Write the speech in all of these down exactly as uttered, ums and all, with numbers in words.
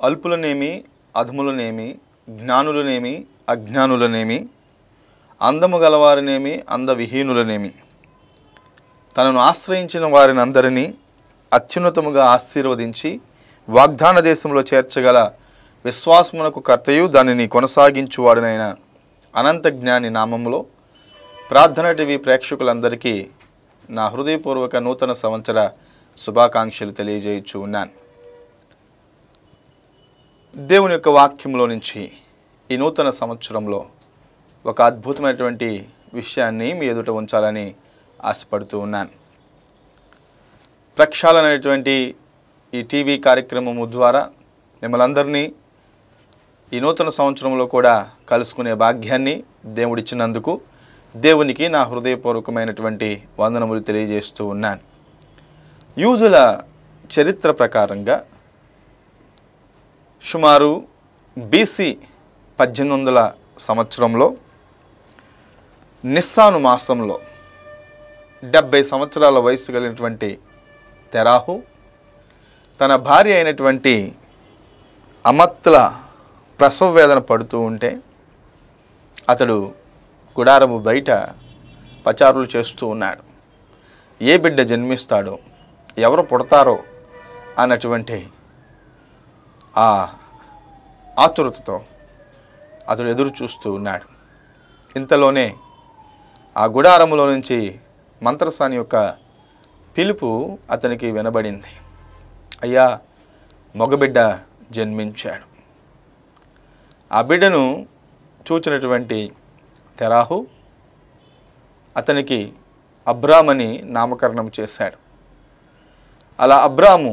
అల్పులనేమి అధములనేమి జ్ఞానులనేమి అజ్ఞానులనేమి అందము గలవారినేమి అందవిహీనులనేమి తనను ఆశ్రయించిన వారిని అందరినీ అత్యున్నతముగా ఆశీర్వదించి వాగ్దాన దేశంలో చేర్చగల విశ్వాసమునకు కర్తయు దానిని కొనసాగించువాడినైన అనంత జ్ఞాని నామములో ప్రార్థన టీవీ ప్రేక్షకులందరికీ నా హృదయపూర్వక నూతన సంవత్సర శుభాకాంక్షలు తెలియజేయచ్చు ఉన్నాను. దేవుని యొక్క వాక్యంలో నుంచి ఈ నూతన సంవత్సరంలో ఒక అద్భుతమైనటువంటి విషయాన్ని మీ ఎదుట ఉంచాలని ఆశపడుతూ ఉన్నాను. ప్రక్షాళన అనేటువంటి ఈ టీవీ కార్యక్రమము ద్వారా మిమ్మల్ని అందరినీ ఈ నూతన సంవత్సరంలో కూడా కలుసుకునే భాగ్యాన్ని దేవుడిచ్చినందుకు దేవునికి నా హృదయపూర్వకమైనటువంటి వందనములు తెలియజేస్తూ ఉన్నాను. యూదుల చరిత్ర ప్రకారంగా సుమారు బీసీ పద్దెనిమిది వందల సంవత్సరంలో నిస్సాను మాసంలో డెబ్భై సంవత్సరాల వయసు కలిగినటువంటి తెరాహు తన భార్య అయినటువంటి అమత్ల ప్రసవ వేదన పడుతూ ఉంటే అతడు గుడారము బయట పచారులు చేస్తూ ఉన్నాడు. ఏ బిడ్డ జన్మిస్తాడో ఎవరు పుడతారో అన్నటువంటి ఆ ఆతురతతో అతడు ఎదురు చూస్తూ ఉన్నాడు. ఇంతలోనే ఆ గుడారములో నుంచి మంత్రసాని యొక్క పిలుపు అతనికి వినబడింది. అయ్యా, మగబిడ్డ జన్మించాడు. ఆ బిడ్డను చూచినటువంటి తెరాహు అతనికి అబ్రామ్ అని నామకరణం చేశాడు. అలా అబ్రాము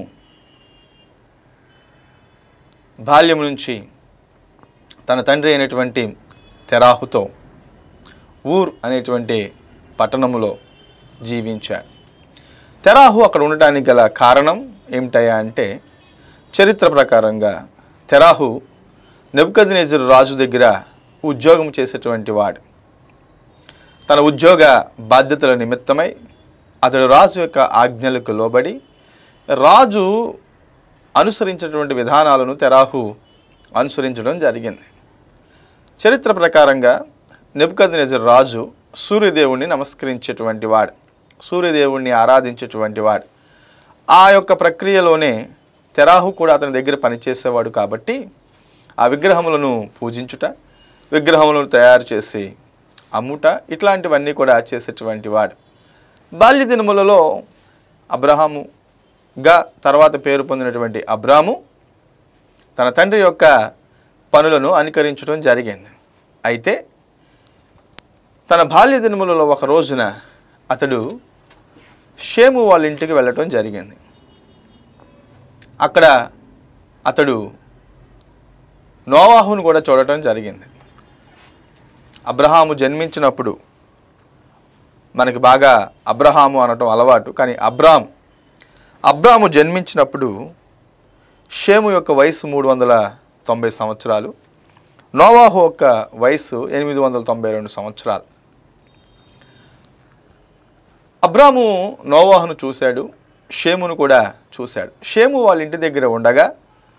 బాల్యం నుంచి తన తండ్రి అయినటువంటి తెరాహుతో ఊర్ అనేటువంటి పట్టణములో జీవించాడు. తెరాహు అక్కడ ఉండటానికి గల కారణం ఏమిటయా అంటే, చరిత్ర ప్రకారంగా తెరాహు నెబుకద్నెజరు రాజు దగ్గర ఉద్యోగం చేసేటువంటి వాడు. తన ఉద్యోగ బాధ్యతల నిమిత్తమై అతడు రాజు యొక్క ఆజ్ఞలకు లోబడి రాజు అనుసరించినటువంటి విధానాలను తెరాహు అనుసరించడం జరిగింది. చరిత్ర ప్రకారంగా నెబుకద్నెజరు రాజు సూర్యదేవుణ్ణి నమస్కరించేటువంటి వాడు, సూర్యదేవుణ్ణి ఆరాధించేటువంటి వాడు. ఆ యొక్క ప్రక్రియలోనే తెరాహు కూడా అతని దగ్గర పనిచేసేవాడు. కాబట్టి ఆ విగ్రహములను పూజించుట, విగ్రహములను తయారు చేసి అమ్ముట, ఇట్లాంటివన్నీ కూడా చేసేటువంటి వాడు. బాల్య దినములలో అబ్రహాముగా తర్వాత పేరు పొందినటువంటి అబ్రాము తన తండ్రి యొక్క పనులను అనుకరించడం జరిగింది. అయితే తన బాల్య దినములలో ఒక రోజున అతడు షేము వాళ్ళ ఇంటికి వెళ్ళటం జరిగింది. అక్కడ అతడు నోవాహును కూడా చూడటం జరిగింది. అబ్రహాము జన్మించినప్పుడు మనకి బాగా అబ్రహాము అనటం అలవాటు, కానీ అబ్రామ్ అబ్రాము జన్మించినప్పుడు షేము యొక్క వయసు మూడు వందల తొంభై సంవత్సరాలు, నోవాహు యొక్క వయసు ఎనిమిది వందల తొంభై రెండు సంవత్సరాలు. అబ్రాము నోవాహును చూశాడు, షేమును కూడా చూశాడు. షేము వాళ్ళ ఇంటి దగ్గర ఉండగా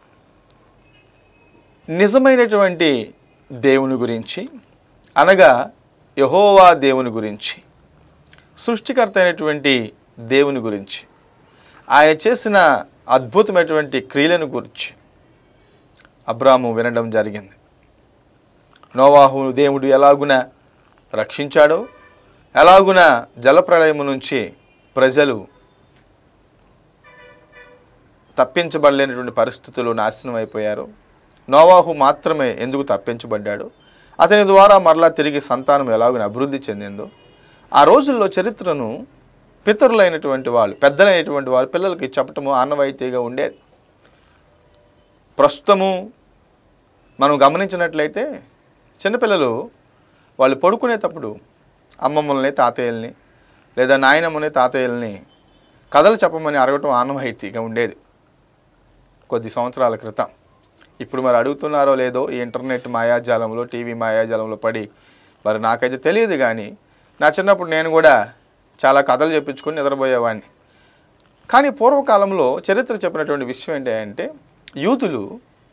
నిజమైనటువంటి దేవుని గురించి, అనగా యెహోవా దేవుని గురించి, సృష్టికర్త అయినటువంటి దేవుని గురించి, ఆయన చేసిన అద్భుతమైనటువంటి క్రియలను గురించి అబ్రాము వినడం జరిగింది. నోవాహు దేవుడు ఎలాగున రక్షించాడో, ఎలాగున జలప్రళయము నుంచి ప్రజలు తప్పించబడలేనటువంటి పరిస్థితులు నాశనం అయిపోయారు, నోవాహు మాత్రమే ఎందుకు తప్పించబడ్డాడు, అతని ద్వారా మరలా తిరిగి సంతానం ఎలాగున అభివృద్ధి చెందిందో, ఆ రోజుల్లో చరిత్రను పితరులైనటువంటి వాళ్ళు, పెద్దలైనటువంటి వారు పిల్లలకి చెప్పటము ఆనవాయితీగా ఉండేది. ప్రస్తుతము మనం గమనించినట్లయితే చిన్నపిల్లలు వాళ్ళు పడుకునేటప్పుడు అమ్మమ్మల్ని తాతయ్యల్ని లేదా నాయనమ్మని తాతయ్యల్ని కథలు చెప్పమని అడగటం ఆనవాయితీగా ఉండేది కొద్ది సంవత్సరాల క్రితం. ఇప్పుడు మరి అడుగుతున్నారో లేదో ఈ ఇంటర్నెట్ మాయాజాలంలో, టీవీ మాయాజాలంలో పడి మరి నాకైతే తెలియదు. కానీ నా చిన్నప్పుడు నేను కూడా చాలా కథలు చెప్పించుకొని నిద్రపోయేవాడిని. కానీ పూర్వకాలంలో చరిత్ర చెప్పినటువంటి విషయం ఏంటంటే, యూదులు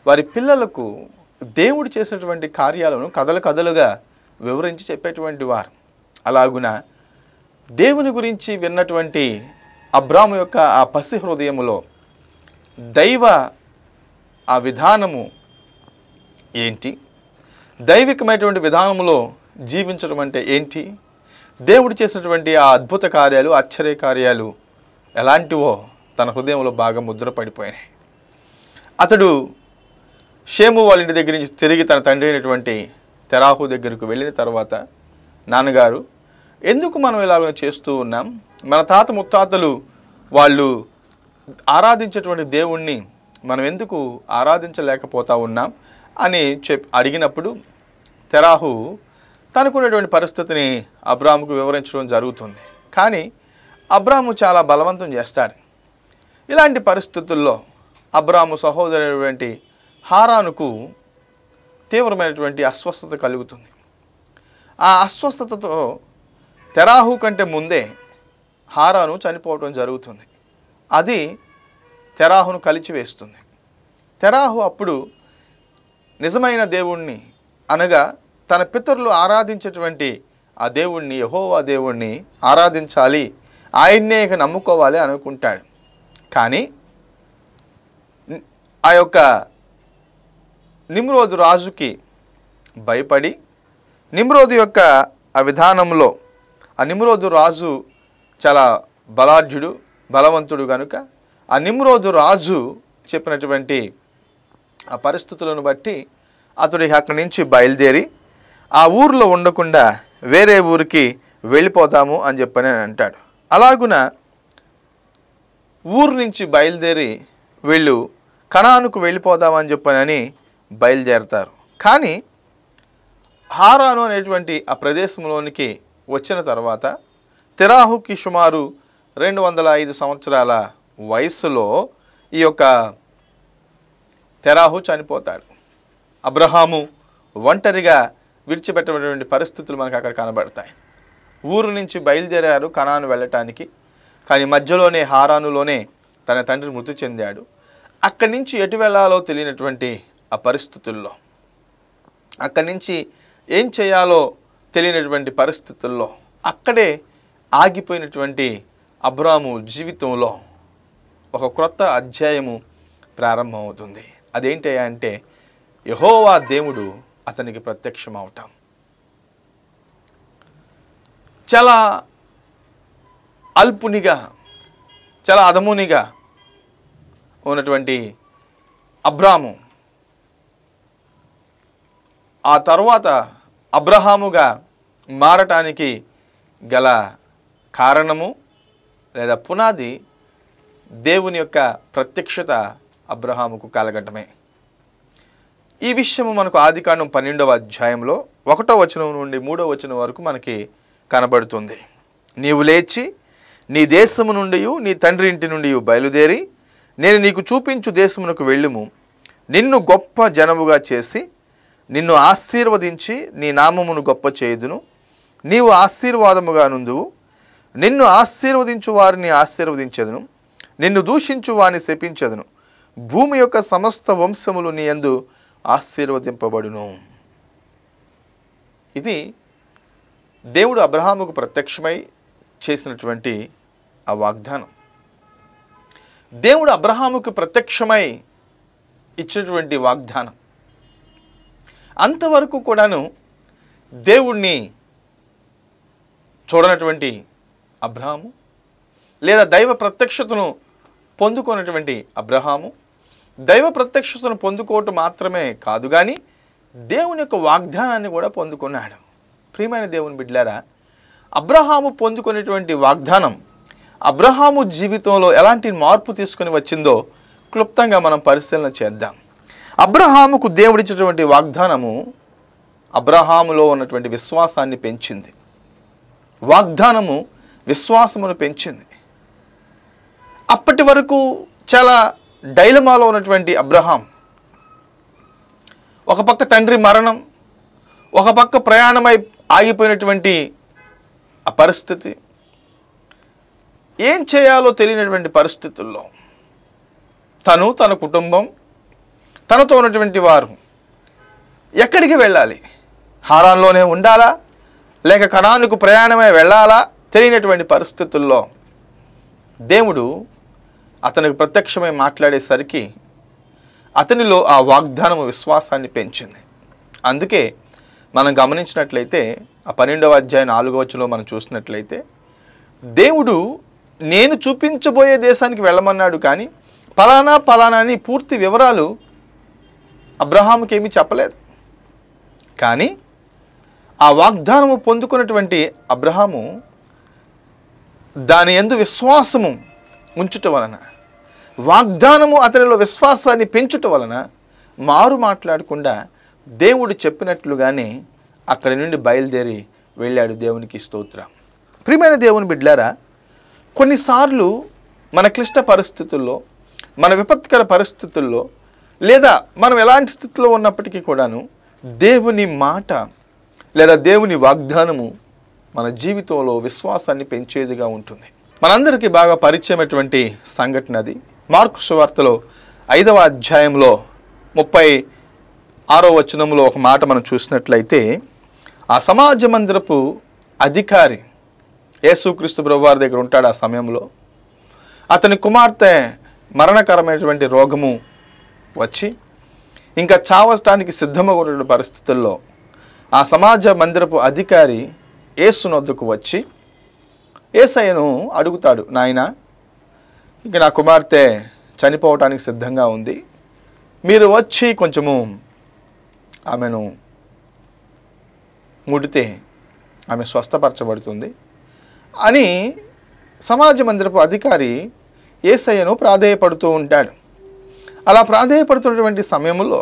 వారి పిల్లలకు దేవుడు చేసినటువంటి కార్యాలను కథలు కథలుగా వివరించి చెప్పేటువంటి వారు. అలాగున దేవుని గురించి విన్నటువంటి అబ్రాము యొక్క ఆ పసి హృదయములో దైవ ఆ విధానము ఏంటి, దైవికమైనటువంటి విధానములో జీవించడం అంటే ఏంటి, దేవుడు చేసినటువంటి ఆ అద్భుత కార్యాలు ఆశ్చర్య కార్యాలు ఎలాంటివో తన హృదయంలో బాగా ముద్ర పడిపోయినాయి. అతడు షేము వాళ్ళ ఇంటి దగ్గర నుంచి తిరిగి తన తండ్రి అయినటువంటి తెరాహు దగ్గరకు వెళ్ళిన తర్వాత, నాన్నగారు ఎందుకు మనం ఇలాగ చేస్తూ ఉన్నాం, మన తాత ముత్తాతలు వాళ్ళు ఆరాధించేటువంటి దేవుణ్ణి మనం ఎందుకు ఆరాధించలేకపోతా ఉన్నాం అని చెప్ అడిగినప్పుడు తెరాహు తనకున్నటువంటి పరిస్థితిని అబ్రాముకు వివరించడం జరుగుతుంది. కానీ అబ్రాము చాలా బలవంతం చేస్తాడు. ఇలాంటి పరిస్థితుల్లో అబ్రాము సహోదరుడైనటువంటి హారానుకు తీవ్రమైనటువంటి అస్వస్థత కలుగుతుంది. ఆ అస్వస్థతతో తెరాహు కంటే ముందే హారాను చనిపోవడం జరుగుతుంది. అది తెరాహును కలిచివేస్తుంది. తెరాహు అప్పుడు నిజమైన దేవుణ్ణి అనగా తన పితరులు ఆరాధించేటువంటి ఆ దేవుణ్ణి, యెహోవా దేవుణ్ణి ఆరాధించాలి, ఆయన్నే ఇక నమ్ముకోవాలి అనుకుంటాడు. కానీ ఆ యొక్క నిమ్రోదు రాజుకి భయపడి, నిమ్రోదు యొక్క ఆ విధానంలో ఆ నిమ్రోదు రాజు చాలా బలాఢ్యుడు, బలవంతుడు కనుక ఆ నిమ్రోదు రాజు చెప్పినటువంటి ఆ పరిస్థితులను బట్టి అతడు అక్కడి నుంచి బయలుదేరి ఆ ఊరిలో ఉండకుండా వేరే ఊరికి వెళ్ళిపోతాము అని చెప్పని అంటాడు. అలాగున ఊరు నుంచి బయలుదేరి వీళ్ళు కనానుకు వెళ్ళిపోదామని చెప్పని బయలుదేరతారు. కానీ హారాను అనేటువంటి ఆ ప్రదేశంలోనికి వచ్చిన తర్వాత తెరాహుకి సుమారు రెండు వందల ఐదు సంవత్సరాల వయసులో ఈ యొక్క తెరాహు చనిపోతాడు. అబ్రహాము ఒంటరిగా విడిచిపెట్టబడినటువంటి పరిస్థితులు మనకు అక్కడ కనబడతాయి. ఊరు నుంచి బయలుదేరారు కనాను వెళ్ళటానికి. కానీ మధ్యలోనే హారానులోనే తన తండ్రి మృతి చెందాడు. అక్కడి నుంచి ఎటు వెళ్ళాలో తెలియనటువంటి ఆ పరిస్థితుల్లో, అక్కడి నుంచి ఏం చేయాలో తెలియనటువంటి పరిస్థితుల్లో అక్కడే ఆగిపోయినటువంటి అబ్రాము జీవితంలో ఒక క్రొత్త అధ్యాయము ప్రారంభమవుతుంది. అదేంటి అంటే యెహోవా దేవుడు అతనికి ప్రత్యక్షం అవటం. చాలా అల్పునిగా, చాలా అధమునిగా ఉన్నటువంటి అబ్రాము ఆ తర్వాత అబ్రహాముగా మారటానికి గల కారణము లేదా పునాది దేవుని యొక్క ప్రత్యక్షత అబ్రహాముకు కలగటమే. ఈ విషయము మనకు ఆదికాండం పన్నెండవ అధ్యాయంలో ఒకటో వచనం నుండి మూడో వచనం వరకు మనకి కనబడుతుంది. నీవు లేచి నీ దేశము నుండి నీ తండ్రి ఇంటి నుండి బయలుదేరి నేను నీకు చూపించు దేశమునకు వెళ్ళుము. నిన్ను గొప్ప జనముగా చేసి నిన్ను ఆశీర్వదించి నీ నామమును గొప్ప చేయుదును. నీవు ఆశీర్వాదముగా నుందువు. నిన్ను ఆశీర్వదించు వారిని ఆశీర్వదించెదను, నిన్ను దూషించు వారిని శపించెదను. భూమి యొక్క సమస్త వంశములు నీ యందు ఆశీర్వదింపబడును. ఇది దేవుడు అబ్రహాముకు ప్రత్యక్షమై చేసినటువంటి ఆ వాగ్దానం. దేవుడు అబ్రహాముకు ప్రత్యక్షమై ఇచ్చినటువంటి వాగ్దానం. అంతవరకు కూడాను దేవుణ్ణి చూడనటువంటి అబ్రహాము లేదా దైవ ప్రత్యక్షతను పొందుకున్నటువంటి అబ్రహాము దైవ ప్రత్యక్షతను పొందుకోవటం మాత్రమే కాదు కానీ దేవుని యొక్క వాగ్దానాన్ని కూడా పొందుకున్నాడు. ప్రియమైన దేవుని బిడ్డలారా, అబ్రహాము పొందుకునేటువంటి వాగ్దానం అబ్రహాము జీవితంలో ఎలాంటి మార్పు తీసుకొని వచ్చిందో క్లుప్తంగా మనం పరిశీలన చేద్దాం. అబ్రహాముకు దేవుడిచ్చినటువంటి వాగ్దానము అబ్రహాములో ఉన్నటువంటి విశ్వాసాన్ని పెంచింది. వాగ్దానము విశ్వాసమును పెంచింది. అప్పటి వరకు చాలా డైలమాలో ఉన్నటువంటి అబ్రహాం, ఒక పక్క తండ్రి మరణం, ఒక పక్క ప్రయాణమై ఆగిపోయినటువంటి ఆ పరిస్థితి, ఏం చేయాలో తెలియనటువంటి పరిస్థితుల్లో తను, తన కుటుంబం, తనతో ఉన్నటువంటి వారు ఎక్కడికి వెళ్ళాలి? హారాన్లోనే ఉండాలా, లేక కనానుకు ప్రయాణమై వెళ్ళాలా తెలియనటువంటి పరిస్థితుల్లో దేవుడు అతనికి ప్రత్యక్షమై మాట్లాడేసరికి అతనిలో ఆ వాగ్దానము విశ్వాసాన్ని పెంచింది. అందుకే మనం గమనించినట్లయితే ఆ పన్నెండవ అధ్యాయం నాలుగవ వచనంలో మనం చూసినట్లయితే దేవుడు నేను చూపించబోయే దేశానికి వెళ్ళమన్నాడు, కానీ పలానా పలానా అని పూర్తి వివరాలు అబ్రహాముకి ఏమీ చెప్పలేదు. కానీ ఆ వాగ్దానము పొందుకున్నటువంటి అబ్రహాము దాని యందు విశ్వాసము ఉంచుట వలన, వాగ్దానము అతనిలో విశ్వాసాన్ని పెంచుట వలన మారు మాట్లాడకుండా దేవుడు చెప్పినట్లుగానే అక్కడి నుండి బయలుదేరి వెళ్ళాడు. దేవునికి స్తోత్రం. ప్రియమైన దేవుని బిడ్డలారా, కొన్నిసార్లు మన క్లిష్ట పరిస్థితుల్లో, మన విపత్కర పరిస్థితుల్లో, లేదా మనం ఎలాంటి స్థితిలో ఉన్నప్పటికీ కూడాను దేవుని మాట లేదా దేవుని వాగ్దానము మన జీవితంలో విశ్వాసాన్ని పెంచేదిగా ఉంటుంది. మనందరికీ బాగా పరిచయమైనటువంటి సంఘటన అది. మార్కు సువార్తలో ఐదవ అధ్యాయంలో ముప్పై ఆరో వచనంలో ఒక మాట మనం చూసినట్లయితే, ఆ సమాజ మందిరపు అధికారి యేసుక్రీస్తు ప్రభువారి దగ్గర ఉంటాడు. ఆ సమయంలో అతని కుమార్తె మరణకరమైనటువంటి రోగము వచ్చి ఇంకా చావటానికి సిద్ధంగా ఉన్న పరిస్థితుల్లో ఆ సమాజ మందిరపు అధికారి యేసు వద్దకు వచ్చి యేసయ్యను అడుగుతాడు, నాయనా, ఇంక నా కుమార్తె చనిపోవటానికి సిద్ధంగా ఉంది, మీరు వచ్చి కొంచెము ఆమెను ముడితే ఆమె స్వస్థపరచబడుతుంది అని సమాజ మందిరపు అధికారి యేసయ్యను ప్రాధేయపడుతూ ఉంటాడు. అలా ప్రాధేయపడుతున్నటువంటి సమయంలో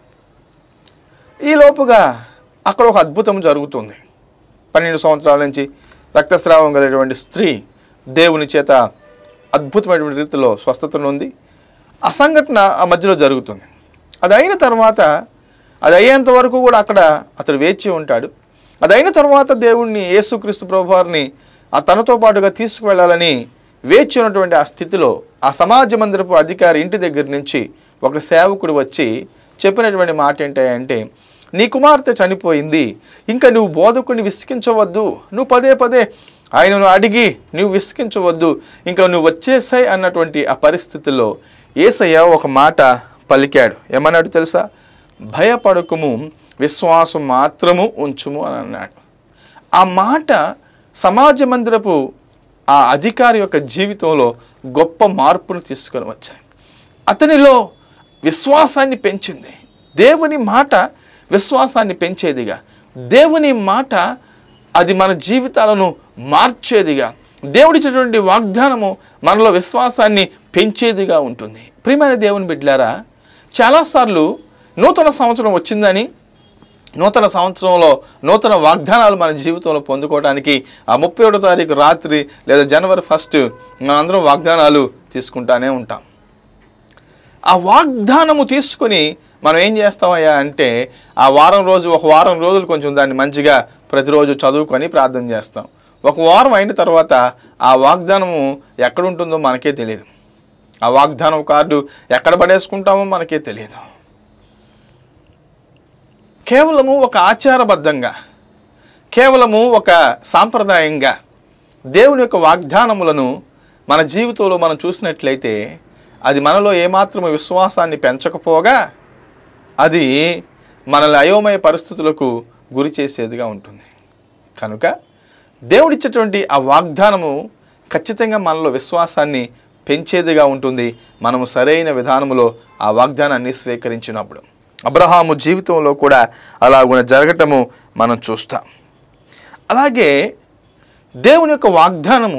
ఈలోపుగా అక్కడ ఒక అద్భుతం జరుగుతుంది. పన్నెండు సంవత్సరాల నుంచి రక్తస్రావం కలిగినటువంటి స్త్రీ దేవుని చేత అద్భుతమైనటువంటి రీతిలో స్వస్థత ఉంది. ఆ సంఘటన ఆ మధ్యలో జరుగుతుంది. అది అయిన తర్వాత, అది అయ్యేంత వరకు కూడా అక్కడ అతడు వేచి ఉంటాడు. అది అయిన తర్వాత దేవుణ్ణి యేసుక్రీస్తు ప్రభువారిని ఆ తనతో పాటుగా తీసుకువెళ్ళాలని వేచి ఉన్నటువంటి ఆ స్థితిలో ఆ సమాజ మందిరపు అధికారి ఇంటి దగ్గర నుంచి ఒక సేవకుడు వచ్చి చెప్పినటువంటి మాట ఏంటంటే, నీ కుమార్తె చనిపోయింది, ఇంకా నువ్వు బోధకుడిని విసిగించవద్దు, నువ్వు పదే పదే ఆయనను అడిగి నువ్వు విసిగించవద్దు, ఇంకా నువ్వు వచ్చేసాయి అన్నటువంటి ఆ పరిస్థితుల్లో యేసయ్య ఒక మాట పలికాడు. ఏమన్నాడు తెలుసా? భయపడకుము, విశ్వాసం మాత్రము ఉంచుము అని అన్నాడు. ఆ మాట సమాజ మందిరపు ఆ అధికారి యొక్క జీవితంలో గొప్ప మార్పును తీసుకొని వచ్చాయి. అతనిలో విశ్వాసాన్ని పెంచింది. దేవుని మాట విశ్వాసాన్ని పెంచేదిగా, దేవుని మాట అది మన జీవితాలను మార్చేదిగా, దేవుడిచ్చినటువంటి వాగ్దానము మనలో విశ్వాసాన్ని పెంచేదిగా ఉంటుంది. ప్రియమైన దేవుని బిడ్డలారా, చాలాసార్లు నూతన సంవత్సరం వచ్చిందని, నూతన సంవత్సరంలో నూతన వాగ్దానాలు మన జీవితంలో పొందుకోవడానికి ఆ ముప్పై ఒకటో తారీఖు రాత్రి లేదా జనవరి ఫస్ట్ మనందరం వాగ్దానాలు తీసుకుంటానే ఉంటాం. ఆ వాగ్దానము తీసుకొని మనం ఏం చేస్తామయ్యా అంటే, ఆ వారం రోజు ఒక వారం రోజులు కొంచెం దాన్ని మంచిగా ప్రతిరోజు చదువుకొని ప్రార్థన చేస్తాం. ఒక వారం అయిన తర్వాత ఆ వాగ్దానము ఎక్కడుంటుందో మనకే తెలియదు. ఆ వాగ్దానం కార్డు ఎక్కడ పడేసుకుంటామో మనకే తెలియదు. కేవలము ఒక ఆచారబద్ధంగా, కేవలము ఒక సాంప్రదాయంగా దేవుని యొక్క వాగ్దానములను మన జీవితంలో మనం చూసినట్లయితే అది మనలో ఏమాత్రము విశ్వాసాన్ని పెంచకపోగా అది మనల్ని అయోమయ పరిస్థితులకు గురి చేసేదిగా ఉంటుంది. కనుక దేవుడిచ్చేటువంటి ఆ వాగ్దానము ఖచ్చితంగా మనలో విశ్వాసాన్ని పెంచేదిగా ఉంటుంది, మనము సరైన విధానములో ఆ వాగ్దానాన్ని స్వీకరించినప్పుడు. అబ్రహాము జీవితంలో కూడా అలాగున జరగటము మనం చూస్తాం. అలాగే దేవుని యొక్క వాగ్దానము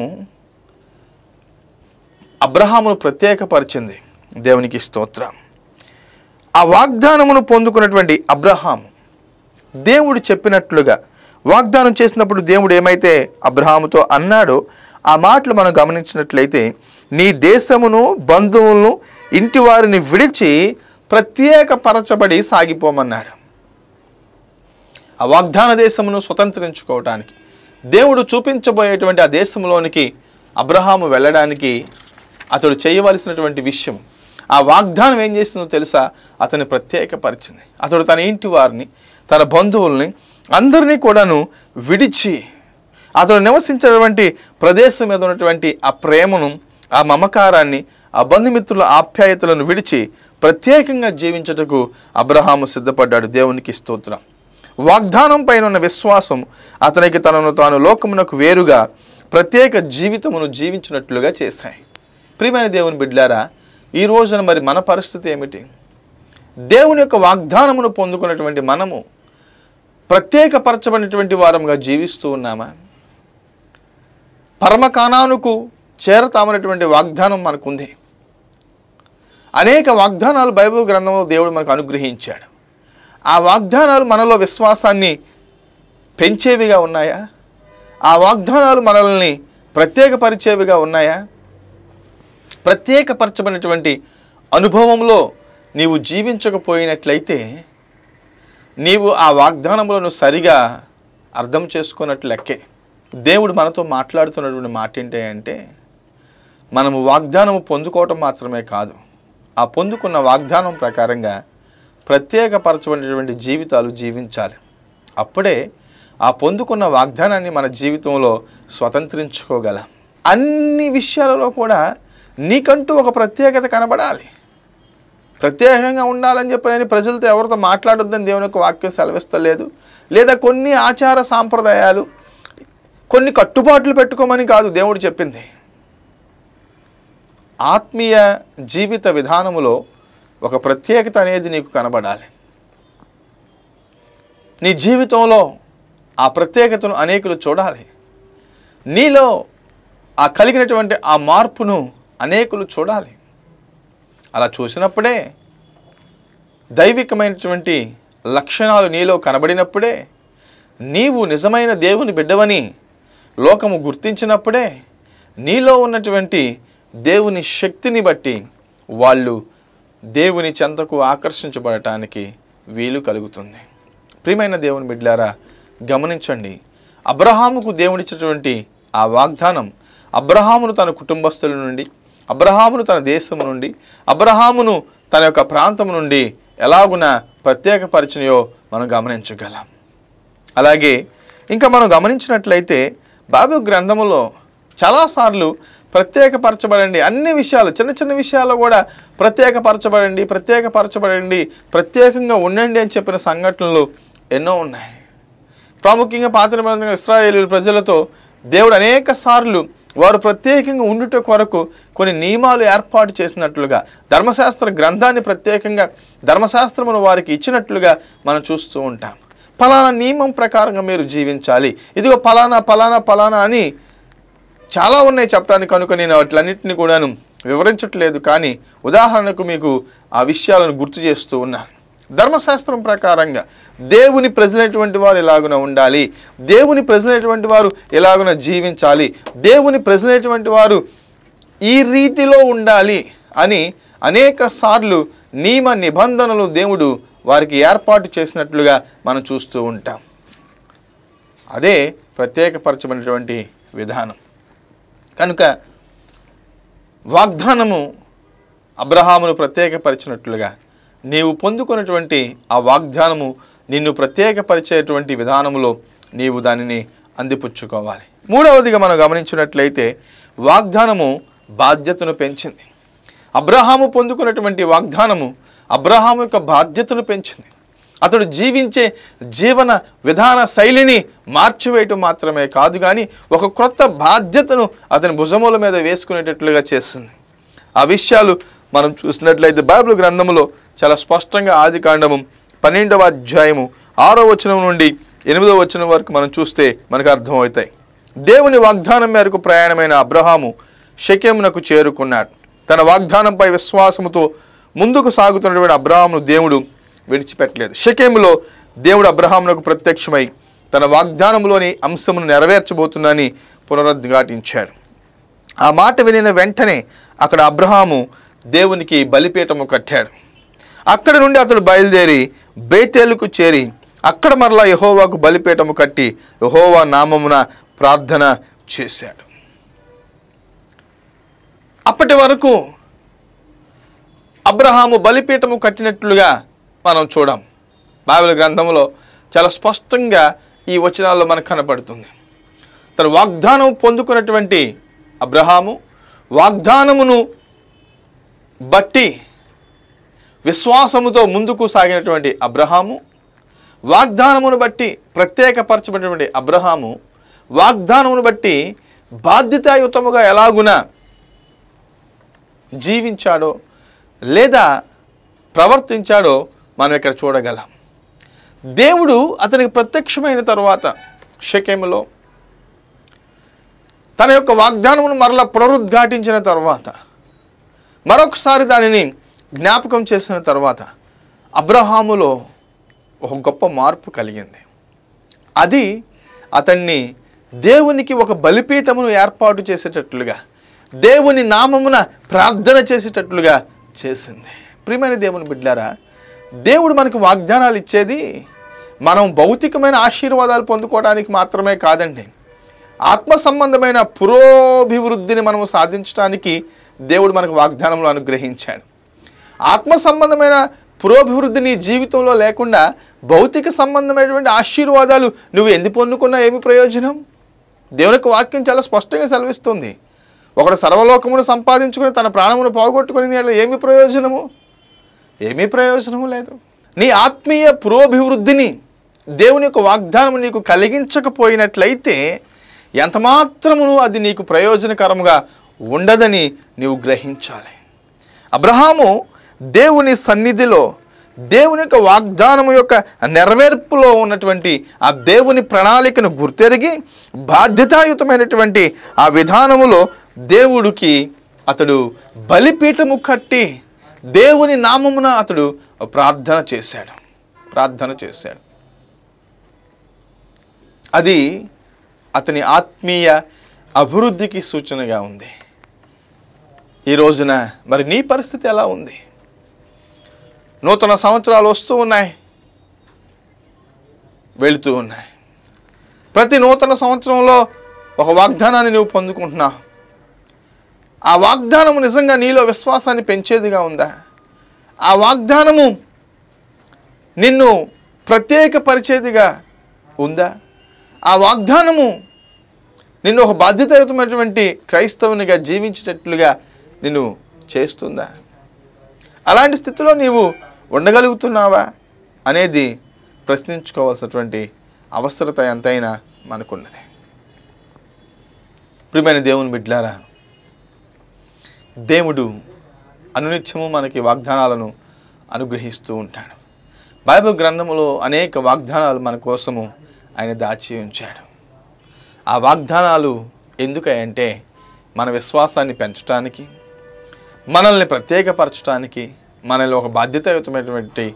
అబ్రహామును ప్రత్యేకపరిచింది. దేవునికి స్తోత్రం. ఆ వాగ్దానమును పొందుకున్నటువంటి అబ్రహాము దేవుడు చెప్పినట్లుగా వాగ్దానం చేసినప్పుడు దేవుడు ఏమైతే అబ్రహాముతో అన్నాడో ఆ మాటలు మనం గమనించినట్లయితే, నీ దేశమును బంధువులను ఇంటి వారిని విడిచి ప్రత్యేకపరచబడి సాగిపోమన్నాడు. ఆ వాగ్దాన దేశమును స్వతంత్రించుకోవటానికి, దేవుడు చూపించబోయేటువంటి ఆ దేశంలోనికి అబ్రహాము వెళ్ళడానికి అతడు చేయవలసినటువంటి విషయం, ఆ వాగ్దానం ఏం చేస్తుందో తెలుసా? అతన్ని ప్రత్యేకపరిచింది. అతడు తన ఇంటి వారిని, తన బంధువుల్ని అందరినీ కూడాను విడిచి అతడు నివసించేటువంటి ప్రదేశం మీద ఉన్నటువంటి ఆ ప్రేమను, ఆ మమకారాన్ని, ఆ బంధుమిత్రుల ఆప్యాయతలను విడిచి ప్రత్యేకంగా జీవించుటకు అబ్రహాము సిద్ధపడ్డాడు. దేవునికి స్తోత్రం. వాగ్దానం పైన ఉన్న విశ్వాసం అతనికి తనను తాను లోకమునకు వేరుగా ప్రత్యేక జీవితమును జీవించినట్లుగా చేశాయి. ప్రియమైన దేవుని బిడ్డలారా, ఈ రోజున మరి మన పరిస్థితి ఏమిటి? దేవుని యొక్క వాగ్దానమును పొందుకున్నటువంటి మనము ప్రత్యేకపరచబడినటువంటి వారముగా జీవిస్తూ ఉన్నామా? పరమకానానుకు చేరతామనేటువంటి వాగ్దానం మనకుంది. అనేక వాగ్దానాలు బైబిల్ గ్రంథంలో దేవుడు మనకు అనుగ్రహించాడు. ఆ వాగ్దానాలు మనలో విశ్వాసాన్ని పెంచేవిగా ఉన్నాయా? ఆ వాగ్దానాలు మనల్ని ప్రత్యేకపరిచేవిగా ఉన్నాయా? ప్రత్యేకపరచబడినటువంటి అనుభవంలో నీవు జీవించకపోయినట్లయితే నీవు ఆ వాగ్దానములను సరిగా అర్థం చేసుకున్నట్లు లెక్కే. దేవుడు మనతో మాట్లాడుతున్నటువంటి మాట ఏంటంటే, మనము వాగ్దానము పొందుకోవటం మాత్రమే కాదు, ఆ పొందుకున్న వాగ్దానం ప్రకారంగా ప్రత్యేకపరచబడినటువంటి జీవితాలు జీవించాలి. అప్పుడే ఆ పొందుకున్న వాగ్దానాన్ని మన జీవితంలో స్వతంత్రించుకోగలం. అన్ని విషయాలలో కూడా నీకంటూ ఒక ప్రత్యేకత కనబడాలి. ప్రత్యేకంగా ఉండాలని చెప్పని ప్రజలతో ఎవరితో మాట్లాడొద్దని దేవుని యొక్క వాక్యం సెలవిస్తలేదు. లేదా కొన్ని ఆచార సాంప్రదాయాలు, కొన్ని కట్టుబాట్లు పెట్టుకోమని కాదు దేవుడు చెప్పింది. ఆత్మీయ జీవిత విధానములో ఒక ప్రత్యేకత అనేది నీకు కనబడాలి. నీ జీవితంలో ఆ ప్రత్యేకతను అనేకులు చూడాలి. నీలో ఆ కలిగినటువంటి ఆ మార్పును అనేకులు చూడాలి. అలా చూసినప్పుడే, దైవికమైనటువంటి లక్షణాలు నీలో కనబడినప్పుడే, నీవు నిజమైన దేవుని బిడ్డవని లోకము గుర్తించినప్పుడే, నీలో ఉన్నటువంటి దేవుని శక్తిని బట్టి వాళ్ళు దేవుని చెంతకు ఆకర్షించబడటానికి వీలు కలుగుతుంది. ప్రియమైన దేవుని బిడ్డలారా, గమనించండి. అబ్రహాముకు దేవుడిచ్చినటువంటి ఆ వాగ్దానం అబ్రహామును తన కుటుంబస్తుల నుండి, అబ్రహామును తన దేశం నుండి, అబ్రహామును తన యొక్క ప్రాంతం నుండి ఎలాగున ప్రత్యేకపరిచినయో మనం గమనించగలం. అలాగే ఇంకా మనం గమనించినట్లయితే బైబిల్ గ్రంథములో చాలాసార్లు ప్రత్యేకపరచబడండి, అన్ని విషయాలు, చిన్న చిన్న విషయాల్లో కూడా ప్రత్యేకపరచబడండి, ప్రత్యేకపరచబడండి, ప్రత్యేకంగా ఉండండి అని చెప్పిన సంఘటనలు ఎన్నో ఉన్నాయి. ప్రాముఖ్యంగా పాత నిబంధన ఇశ్రాయేలు ప్రజలతో దేవుడు అనేక సార్లు వారు ప్రత్యేకంగా ఉండుట కొరకు కొన్ని నియమాలు ఏర్పాటు చేసినట్లుగా, ధర్మశాస్త్ర గ్రంథాన్ని ప్రత్యేకంగా ధర్మశాస్త్రమును వారికి ఇచ్చినట్లుగా మనం చూస్తూ ఉంటాం. ఫలానా నియమం ప్రకారంగా మీరు జీవించాలి, ఇదిగో ఫలానా ఫలానా ఫలానా అని చాలా ఉన్నాయి చెప్పడానికి. కనుక నేను వాటిలన్నింటినీ కూడాను వివరించట్లేదు, కానీ ఉదాహరణకు మీకు ఆ విషయాలను గుర్తు చేస్తూ ఉన్నాను. ధర్మశాస్త్రం ప్రకారంగా దేవుని ప్రజలైనటువంటి వారు ఎలాగున ఉండాలి, దేవుని ప్రజలైనటువంటి వారు ఎలాగున జీవించాలి, దేవుని ప్రజలైనటువంటి వారు ఈ రీతిలో ఉండాలి అని అనేక సార్లు నియమ నిబంధనలు దేవుడు వారికి ఏర్పాటు చేసినట్లుగా మనం చూస్తూ ఉంటాం. అదే ప్రత్యేకపరచబడినటువంటి విధానం. కనుక వాగ్దానము అబ్రహామును ప్రత్యేకపరిచినట్లుగా నీవు పొందుకున్నటువంటి ఆ వాగ్దానము నిన్ను ప్రత్యేకపరిచేటువంటి విధానములో నీవు దానిని అందిపుచ్చుకోవాలి. మూడవదిగా మనం గమనించినట్లయితే వాగ్దానము బాధ్యతను పెంచింది. అబ్రహాము పొందుకున్నటువంటి వాగ్దానము అబ్రహాము యొక్క బాధ్యతను పెంచింది. అతడు జీవించే జీవన విధాన శైలిని మార్చివేయటం మాత్రమే కాదు, కానీ ఒక క్రొత్త బాధ్యతను అతని భుజముల మీద వేసుకునేటట్లుగా చేస్తుంది. ఆ విషయాలు మనం చూసినట్లయితే బైబిల్ గ్రంథములో చాలా స్పష్టంగా ఆదికాండము పన్నెండవ అధ్యాయము ఆరో వచనం నుండి ఎనిమిదవ వచనం వరకు మనం చూస్తే మనకు అర్థమవుతాయి. దేవుని వాగ్దానం మేరకు ప్రయాణమైన అబ్రహాము షెకెమునకు చేరుకున్నాడు. తన వాగ్దానంపై విశ్వాసముతో ముందుకు సాగుతున్నటువంటి అబ్రహామును దేవుడు విడిచిపెట్టలేదు. షెకెములో దేవుడు అబ్రహామునకు ప్రత్యక్షమై తన వాగ్దానంలోని అంశమును నెరవేర్చబోతుందని పునరుద్ఘాటించాడు. ఆ మాట వినిన వెంటనే అక్కడ అబ్రహాము దేవునికి బలిపీఠము కట్టాడు. అక్కడి నుండి అతడు బయలుదేరి బేతేలుకు చేరి అక్కడ మరలా యెహోవాకు బలిపీఠము కట్టి యెహోవా నామమున ప్రార్థన చేశాడు. అప్పటి వరకు అబ్రహాము బలిపీఠము కట్టినట్లుగా మనం చూడం. బైబిల్ గ్రంథంలో చాలా స్పష్టంగా ఈ వచనాల్లో మనకు కనపడుతుంది. తను వాగ్దానం పొందుకున్నటువంటి అబ్రహాము వాగ్దానమును బట్టి విశ్వాసముతో ముందుకు సాగినటువంటి అబ్రహాము, వాగ్దానమును బట్టి ప్రత్యేకపరచబడినటువంటి అబ్రహాము వాగ్దానమును బట్టి బాధ్యతాయుతముగా ఎలాగున జీవించాడో లేదా ప్రవర్తించాడో మనం ఇక్కడ చూడగలం. దేవుడు అతనికి ప్రత్యక్షమైన తర్వాత షెకెములో తన యొక్క వాగ్దానమును మరలా పునరుద్ఘాటించిన తర్వాత మరొకసారి దానిని జ్ఞాపకం చేసిన తర్వాత అబ్రహాములో ఒక గొప్ప మార్పు కలిగింది. అది అతన్ని దేవునికి ఒక బలిపీఠమును ఏర్పాటు చేసేటట్లుగా, దేవుని నామమున ప్రార్థన చేసేటట్లుగా చేసింది. ప్రియమైన దేవుని బిడ్డలారా, దేవుడు మనకు వాగ్దానాలు ఇచ్చేది మనం భౌతికమైన ఆశీర్వాదాలు పొందుకోవడానికి మాత్రమే కాదండి. ఆత్మ సంబంధమైన పురోభివృద్ధిని మనము సాధించడానికి దేవుడు మనకు వాగ్దానంలో అనుగ్రహించాడు. ఆత్మ సంబంధమైన పురోభివృద్ధి నీ జీవితంలో లేకుండా భౌతిక సంబంధమైనటువంటి ఆశీర్వాదాలు నువ్వు ఎందు పొందుకున్నా ఏమి ప్రయోజనం? దేవుని యొక్క వాక్యం చాలా స్పష్టంగా సెలవిస్తుంది. ఒకడు సర్వలోకమును సంపాదించుకుని తన ప్రాణమును పోగొట్టుకుని ఏమి ప్రయోజనము? ఏమీ ప్రయోజనము లేదు. నీ ఆత్మీయ పురోభివృద్ధిని దేవుని యొక్క వాగ్దానము నీకు కలిగించకపోయినట్లయితే ఎంతమాత్రమును అది నీకు ప్రయోజనకరముగా ఉండదని నీవు గ్రహించాలి. అబ్రహాము దేవుని సన్నిధిలో దేవుని యొక్క వాగ్దానము యొక్క నెరవేర్పులో ఉన్నటువంటి ఆ దేవుని ప్రణాళికను గుర్తెరిగి బాధ్యతాయుతమైనటువంటి ఆ విధానములో దేవుడికి అతడు బలిపీఠము కట్టి దేవుని నామమున అతడు ప్రార్థన చేశాడు ప్రార్థన చేశాడు అది అతని ఆత్మీయ అభివృద్ధికి సూచనగా ఉంది. ఈ రోజున మరి నీ పరిస్థితి ఎలా ఉంది? నూతన సంవత్సరాలు వస్తూ ఉన్నాయి, వెళుతూ ఉన్నాయి. ప్రతి నూతన సంవత్సరంలో ఒక వాగ్దానాన్ని నువ్వు పొందుకుంటున్నావు. ఆ వాగ్దానము నిజంగా నీలో విశ్వాసాన్ని పెంచేదిగా ఉందా? ఆ వాగ్దానము నిన్ను ప్రత్యేకపరిచేదిగా ఉందా? ఆ వాగ్దానము నిన్ను ఒక బాధ్యతాయుతమైనటువంటి క్రైస్తవునిగా జీవించేటట్లుగా నిన్ను చేస్తుందా? అలాంటి స్థితిలో నీవు ఉండగలుగుతున్నావా అనేది ప్రశ్నించుకోవాల్సినటువంటి అవసరత ఎంతైనా మనకున్నది. ప్రియమైన దేవుని బిడ్డలారా, దేవుడు అనునిత్యము మనకి వాగ్దానాలను అనుగ్రహిస్తూ ఉంటాడు. బైబిల్ గ్రంథములో అనేక వాగ్దానాలు మన కోసము ఆయన దాచి ఉంచాడు. ఆ వాగ్దానాలు ఎందుకంటే మన విశ్వాసాన్ని పెంచడానికి, మనల్ని ప్రత్యేకపరచడానికి, మనల్ని ఒక బాధ్యతాయుతమైనటువంటి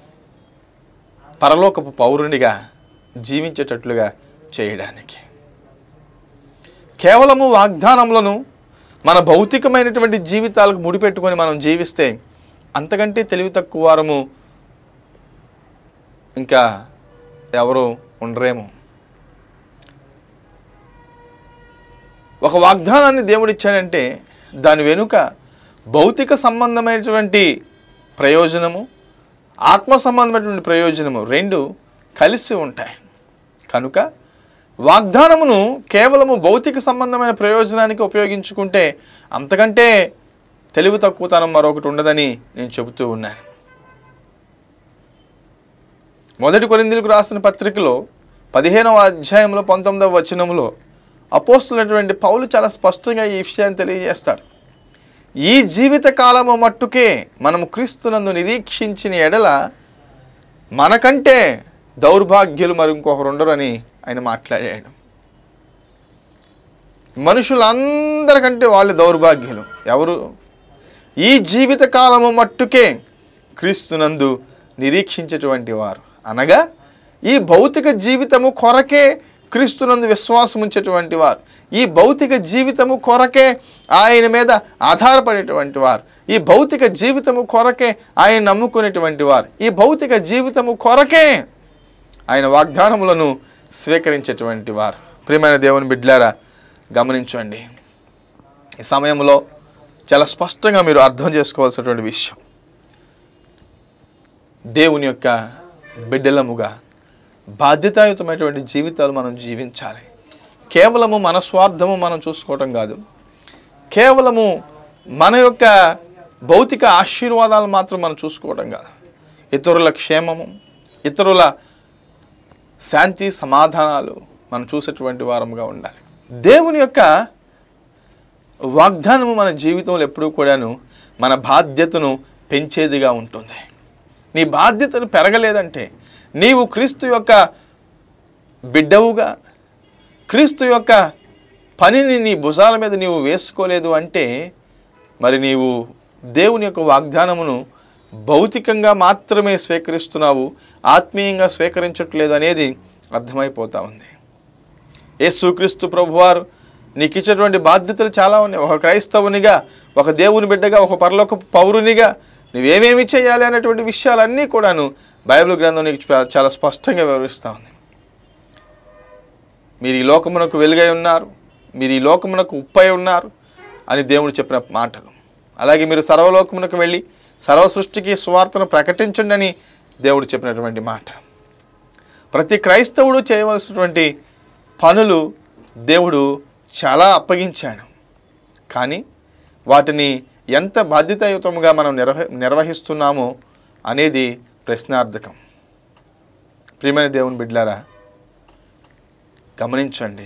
పరలోకపు పౌరునిగా జీవించేటట్లుగా చేయడానికి. కేవలము వాగ్దానములను మన భౌతికమైనటువంటి జీవితాలకు ముడిపెట్టుకొని మనం జీవిస్తే అంతకంటే తెలివి తక్కువ వారము ఇంకా ఎవరు ఉండరేమో. ఒక వాగ్దానాన్ని దేవుడిచ్చాడంటే దాని వెనుక భౌతిక సంబంధమైనటువంటి ప్రయోజనము, ఆత్మ సంబంధమైనటువంటి ప్రయోజనము రెండు కలిసి ఉంటాయి. కనుక వాగ్దానమును కేవలము భౌతిక సంబంధమైన ప్రయోజనానికి ఉపయోగించుకుంటే అంతకంటే తెలివి తక్కువతనం మరొకటి ఉండదని నేను చెబుతూ ఉన్నాను. మొదటి కొరింథీయులకు రాసిన పత్రికలో పదిహేనవ అధ్యాయంలో పంతొమ్మిదవ వచనంలో అపోస్తులైనటువంటి పౌలు చాలా స్పష్టంగా ఈ విషయాన్ని తెలియజేస్తాడు. ఈ జీవిత కాలము మట్టుకే మనము క్రీస్తునందు నిరీక్షించిన ఎడల మనకంటే దౌర్భాగ్యులు మరి ఇంకొకరు ఉండరు అని ఆయన మాట్లాడాడు. మనుషులందరికంటే వాళ్ళు దౌర్భాగ్యులు. ఎవరు? ఈ జీవిత కాలము మట్టుకే క్రీస్తునందు నిరీక్షించేటువంటి వారు, అనగా ఈ భౌతిక జీవితము కొరకే క్రీస్తునందు విశ్వాసం ఉంచేటువంటి వారు, ఈ భౌతిక జీవితము కొరకే ఆయన మీద ఆధారపడేటువంటి వారు, ఈ భౌతిక జీవితము కొరకే ఆయన నమ్ముకునేటువంటి వారు, ఈ భౌతిక జీవితము కొరకే ఆయన వాగ్దానములను స్వీకరించేటువంటి వారు. ప్రియమైన దేవుని బిడ్డలారా, గమనించండి, ఈ సమయంలో చాలా స్పష్టంగా మీరు అర్థం చేసుకోవాల్సినటువంటి విషయం, దేవుని యొక్క బిడ్డలముగా బాధ్యతాయుతమైనటువంటి జీవితాలు మనం జీవించాలి. కేవలము మన స్వార్థము మనం చూసుకోవటం కాదు, కేవలము మన యొక్క భౌతిక ఆశీర్వాదాలు మాత్రం మనం చూసుకోవడం కాదు, ఇతరుల క్షేమము, ఇతరుల శాంతి సమాధానాలు మనం చూసేటువంటి వారముగా ఉండాలి. దేవుని యొక్క వాగ్దానము మన జీవితంలో ఎప్పుడూ కూడాను మన బాధ్యతను పెంచేదిగా ఉంటుంది. నీ బాధ్యతను పెరగలేదంటే, నీవు క్రీస్తు యొక్క బిడ్డవుగా క్రీస్తు యొక్క పనిని నీ భుజాల మీద నీవు వేసుకోలేదు అంటే, మరి నీవు దేవుని యొక్క వాగ్దానమును భౌతికంగా మాత్రమే స్వీకరిస్తున్నావు, ఆత్మీయంగా స్వీకరించట్లేదు అనేది అర్థమైపోతా ఉంది. యేసుక్రీస్తు ప్రభువారు నీకు ఇచ్చేటువంటి బాధ్యతలు చాలా ఉన్నాయి. ఒక క్రైస్తవునిగా, ఒక దేవుని బిడ్డగా, ఒక పరలోక పౌరునిగా నువ్వేమేమి చేయాలి అనేటువంటి విషయాలన్నీ కూడాను బైబిల్ గ్రంథం నీకు చాలా స్పష్టంగా వివరిస్తూ ఉంది. మీరు ఈ లోకమునకు వెలుగై ఉన్నారు, మీరు ఈ లోకమునకు ఉప్పై ఉన్నారు అని దేవుడు చెప్పిన మాటలు. అలాగే మీరు సర్వలోకమునకు వెళ్ళి సర్వ సృష్టికి సువార్తను ప్రకటించండి అని దేవుడు చెప్పినటువంటి మాట. ప్రతి క్రైస్తవుడు చేయవలసినటువంటి పనులు దేవుడు చాలా అప్పగించాడు. కానీ వాటిని ఎంత బాధ్యతాయుతంగా మనం నిర్వ నిర్వహిస్తున్నామో అనేది ప్రశ్నార్థకం. ప్రియమైన దేవుని బిడ్డలారా, గమనించండి.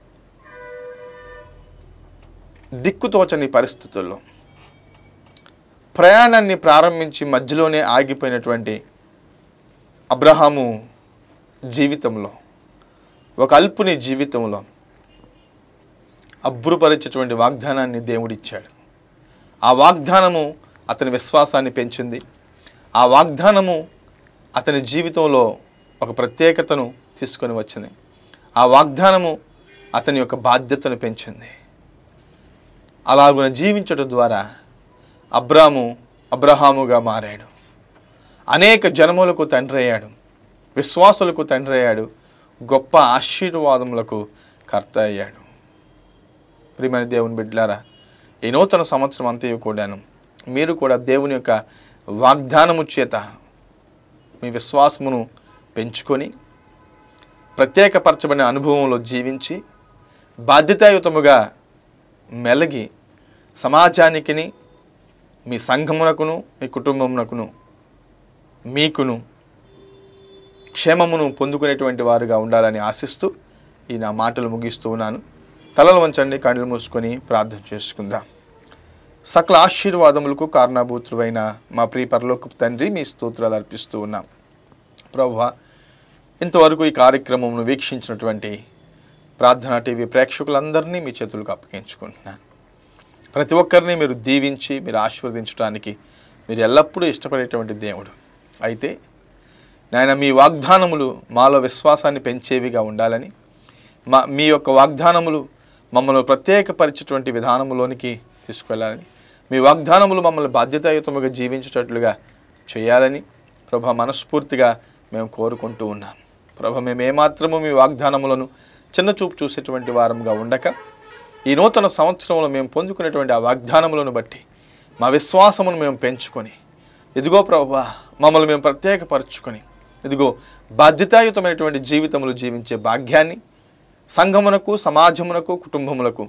దిక్కుతోచని పరిస్థితుల్లో ప్రయాణాన్ని ప్రారంభించి మధ్యలోనే ఆగిపోయినటువంటి అబ్రహాము జీవితంలో, ఒక అల్పుని జీవితంలో అబ్బురపరిచేటువంటి వాగ్దానాన్ని దేవుడిచ్చాడు. ఆ వాగ్దానము అతని విశ్వాసాన్ని పెంచింది. ఆ వాగ్దానము అతని జీవితంలో ఒక ప్రత్యేకతను తీసుకొని వచ్చింది. ఆ వాగ్దానము అతని యొక్క బాధ్యతను పెంచింది. అలాగున జీవించడం ద్వారా అబ్రాము అబ్రహాముగా మారాడు. అనేక జనములకు తండ్రి అయ్యాడు, విశ్వాసులకు తండ్రి అయ్యాడు, గొప్ప ఆశీర్వాదములకు కర్త అయ్యాడు. ప్రియమైన దేవుని బిడ్డలారా, ఈ నూతన సంవత్సరం అంతయు కూడాను మీరు కూడా దేవుని యొక్క వాగ్దానము చేత మీ విశ్వాసమును పెంచుకొని ప్రత్యేకపరచబడిన అనుభవంలో జీవించి బాధ్యతాయుతముగా మెలిగి సమాజానికిని, మీ సంఘమునకును, మీ కుటుంబమునకును, మీకును క్షేమమును పొందుకునేటువంటి వారుగా ఉండాలని ఆశిస్తూ ఈ నా మాటలు ముగిస్తూ ఉన్నాను. తలలు వంచండి, కళ్ళు మూసుకొని ప్రార్థన చేసుకుందాం. సకల ఆశీర్వాదములకు కారణభూతుడైన మా ప్రియ పరలోకపు తండ్రి, మీ స్తోత్రాలు అర్పిస్తూ ఉన్నాం. ప్రభువా, ఇంతవరకు ఈ కార్యక్రమమును వీక్షించినటువంటి ప్రార్థన టీవీ ప్రేక్షకులందరినీ మీ చేతులకు అప్పగించుకుంటున్నాను. ప్రతి ఒక్కరిని మీరు దీవించి మీరు ఆశీర్వదించడానికి మీరు ఎల్లప్పుడూ ఇష్టపడేటువంటి దేవుడు. అయితే నాయన, మీ వాగ్దానములు మాలో విశ్వాసాన్ని పెంచేవిగా ఉండాలని, మా మీ యొక్క వాగ్దానములు మమ్మల్ని ప్రత్యేకపరిచేటువంటి విధానములోనికి తీసుకెళ్ళాలని, మీ వాగ్దానములు మమ్మల్ని బాధ్యతాయుతముగా జీవించేటట్లుగా చేయాలని ప్రభా మనస్ఫూర్తిగా మేము కోరుకుంటూ ఉన్నాం. ప్రభా, మేము ఏమాత్రము మీ వాగ్దానములను చిన్న చూపు చూసేటువంటి వారముగా ఉండక, ఈ నూతన సంవత్సరంలో మేము పొందుకునేటువంటి ఆ వాగ్దానములను బట్టి మా విశ్వాసమును మేము పెంచుకొని, ఇదిగో ప్రభువా మమ్మల్ని మేము ప్రత్యేకపరచుకొని, ఇదిగో బాధ్యతాయుతమైనటువంటి జీవితములు జీవించే భాగ్యాన్ని సంఘమునకు, సమాజమునకు, కుటుంబములకు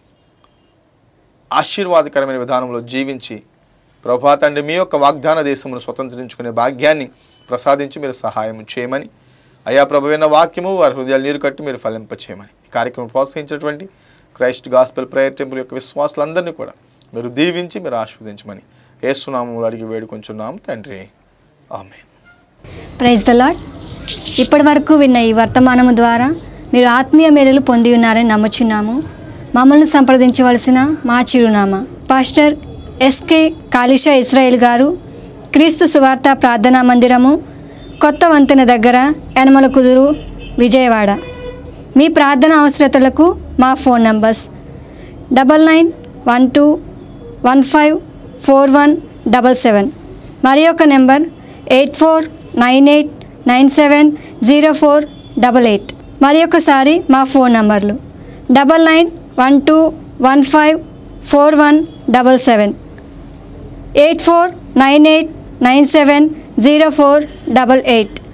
ఆశీర్వాదకరమైన విధానంలో జీవించి ప్రభువా తండ్రి మీ యొక్క వాగ్దాన దేశమును స్వతంత్రించుకునే భాగ్యాన్ని ప్రసాదించి మీరు సహాయం చేయమని, అయా ప్రభువైన వాక్యము వారి హృదయాలు నీరు కట్టి మీరు ఫలింపచేయమని, ఈ కార్యక్రమం ప్రోత్సహించినటువంటి క్రైస్ట్ గాస్పెల్ ప్రేయర్ టెంపుల్ యొక్క విశ్వాసులందరినీ కూడా మీరు దీవించి మీరు ఆశీర్వదించమని యేసు నామములో అడిగి వేడుకొంచున్నాము తండ్రి, ఆమేన్. Praise the lord. ఇప్పటి వరకు విన్న ఈ వర్తమానము ద్వారా మీరు ఆత్మీయ మేలులు పొంది ఉన్నారని నమ్ముచున్నాము. మమ్మల్ని సంప్రదించవలసిన మా చిరునామా పాస్టర్ ఎస్కే కాళేశా ఇస్రాయేల్ గారు, క్రీస్తు సువార్త ప్రార్థనా మందిరము, కొత్త వంతెన దగ్గర, యనమల కుదురు, విజయవాడ. మీ ప్రార్థన అవసరతలకు మా phone numbers double nine one two one five four one double seven, మరి ఒక number eight four nine eight nine seven zero four double eight. మరి ఒకసారి మా ఫోన్ నంబర్లు double nine one two one five four one double seven, eight four nine eight nine seven zero four double eight.